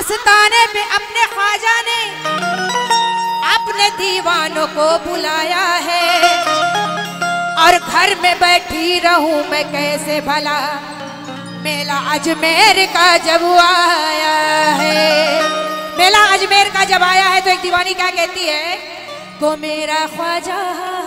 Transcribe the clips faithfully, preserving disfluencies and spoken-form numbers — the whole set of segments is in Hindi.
आस्ताने पे अपने ख्वाजा ने अपने दीवानों को बुलाया है, और घर में बैठी रहूं मैं कैसे भला, मेला अजमेर का जब आया है। मेला अजमेर का जब आया है तो एक दीवानी क्या कहती है, वो मेरा ख्वाजा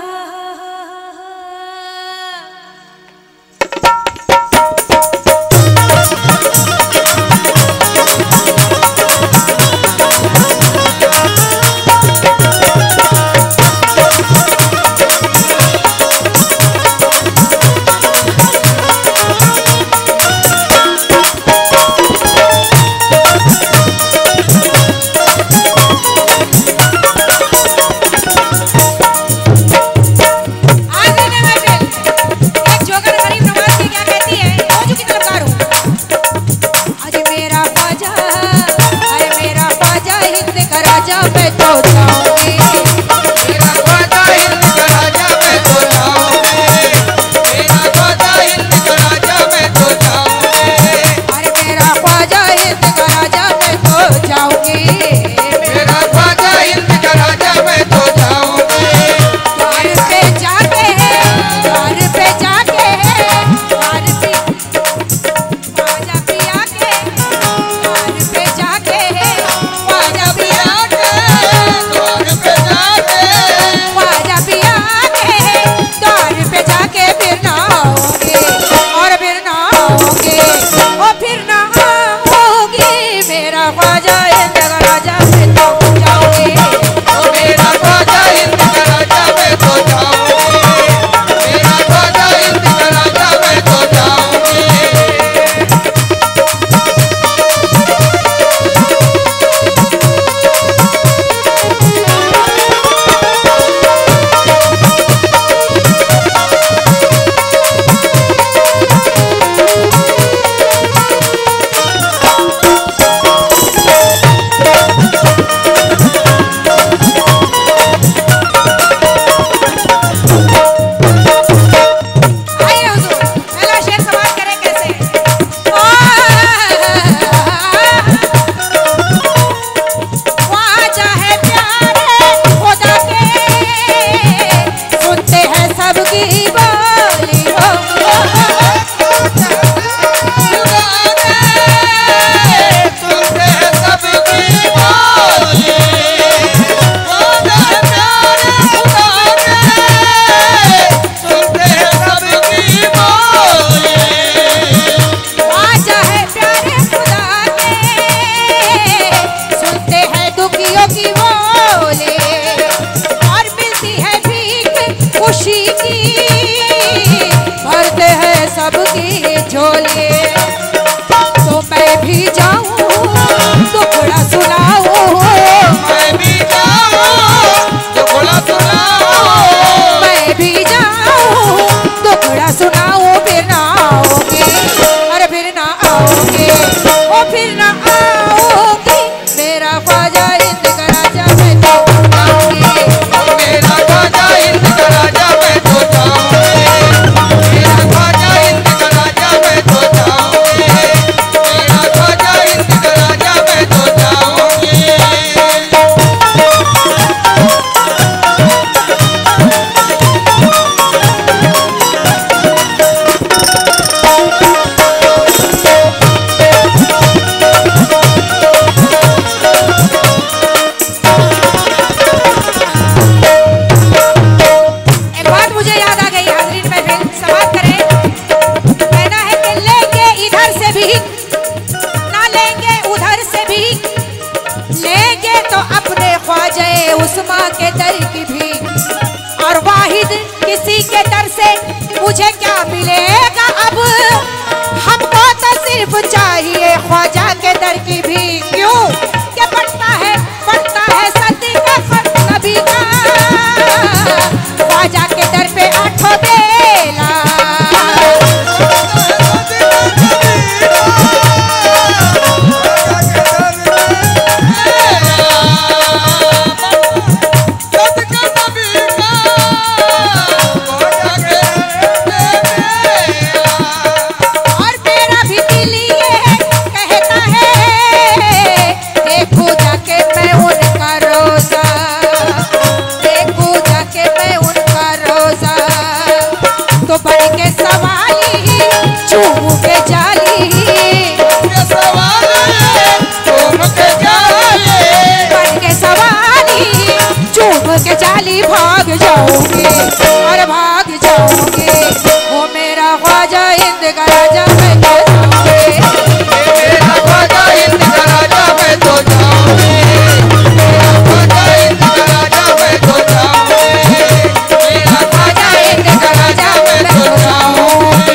के दर की भी, और वाहिद किसी के दर से मुझे क्या मिलेगा अब, हमको तो सिर्फ चाहिए ख्वाजा के दर की भी। क्यों क्या पढ़ता है पढ़ता है सदी का खत नबी का, ख्वाजा के दर पे आठों बेला बन के सवाली चूम के जाली, बन के सवाली चूम के जाली भाग जाओगे और भाग जाओगे। वो मेरा ख्वाजा हिंद का राजा मैं तो जाऊंगी, मेरा ख्वाजा हिंद का राजा मैं तो जाऊंगी, मेरा ख्वाजा हिंद का राजा मैं तो जाऊंगी, मेरा ख्वाजा हिंद का राजा मैं तो जाऊंगी।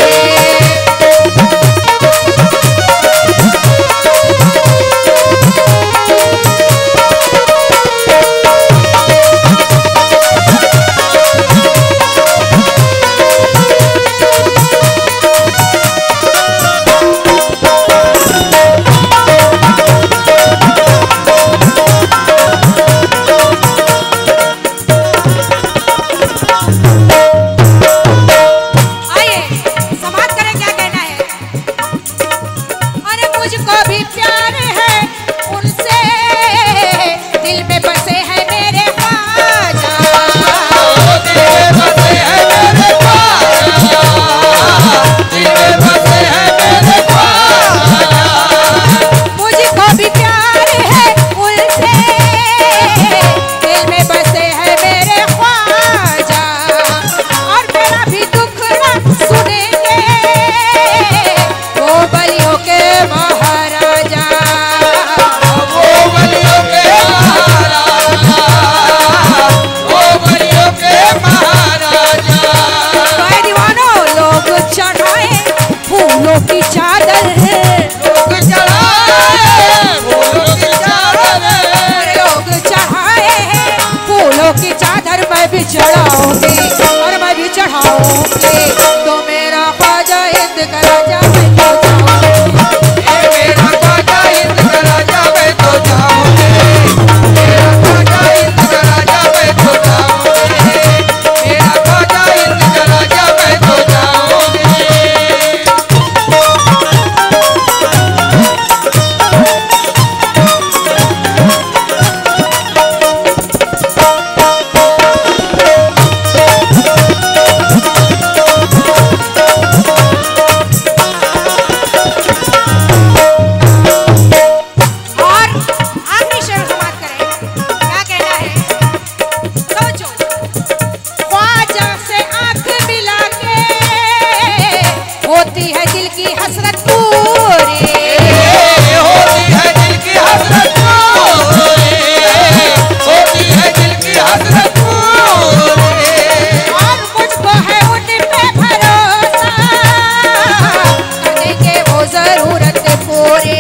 मुझको भी प्यार है उनसे, दिल में बसे हैं मेरे ख्वाजा, दिल में बसे हैं मेरे ख्वाजा, दिल में बसे हैं मेरे ख्वाजा। मुझको भी प्यार है उनसे, दिल में बसे हैं मेरे ख्वाजा, और मेरा भी दुख न सुनेंगे वो बलियों के महाराजा, वो बलियों के महाराजा, वो बलियों के महाराजा। भाई दीवानों लोग चढ़ाए फूलों की चादर, लोग चढ़ाए फूलों की चादर, लोग चढ़ाए फूलों की चादर, मैं भी चढ़ाऊंगी और मैं भी चढ़ाऊंगी। तो मेरा ख्वाजा हिंद का राजा मैं तो जाऊंगी, मेरा ख्वाजा हिंद का राजा मैं तो जाऊंगी, मेरा ख्वाजा हिंद का राजा मैं तो जाऊंगी, मेरा ख्वाजा हिंद का राजा मैं तो जाऊंगी। और आखिरी शेर समाप्त करें, क्या कहना है सोचो। ख्वाजा से आंख मिला के होती है दिल की हसरत पूरी, होती है दिल की हसरत पूरी, होती है दिल की हसरत पूरी। और मुझको है उन पे भरोसा, करेंगे वो जरूरत पूरी।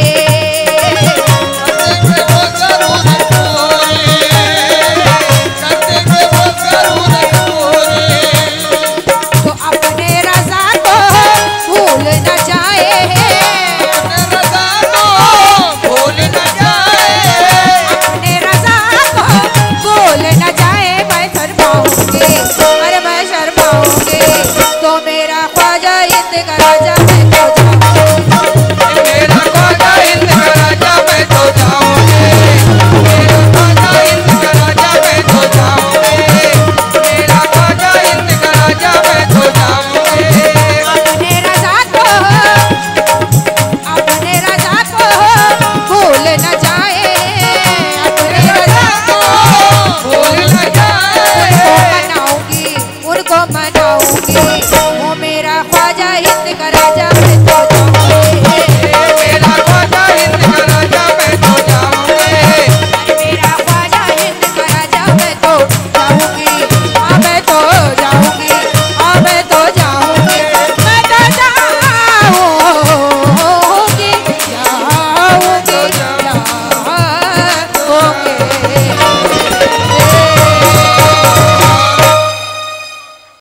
करते वो जरूरत पूरी, करते वो जरूरत पूरी। तो अपने रजा को भूल न जाए, अपने रज़ा को भूल न जाए, अपने रजा को भूल न जाए। मैं शर्माऊंगी अरे मैं शर्माऊंगी, तो मेरा ख्वाजा हिंद का राजा मैं तो जाऊंगी, मेरा ख्वाजा हिंद का राजा मैं तो जाऊंगी, मेरा ख्वाजा हिंद का राजा मैं तो जाऊंगी, मेरा ख्वाजा हिंद का राजा मैं तो जाऊंगी। अपने रजा को अपने रजा को भूल न जाए, अपने रजा को भूल न जाए, उनको मनाऊंगी उनको मनाऊंगी। वो मेरा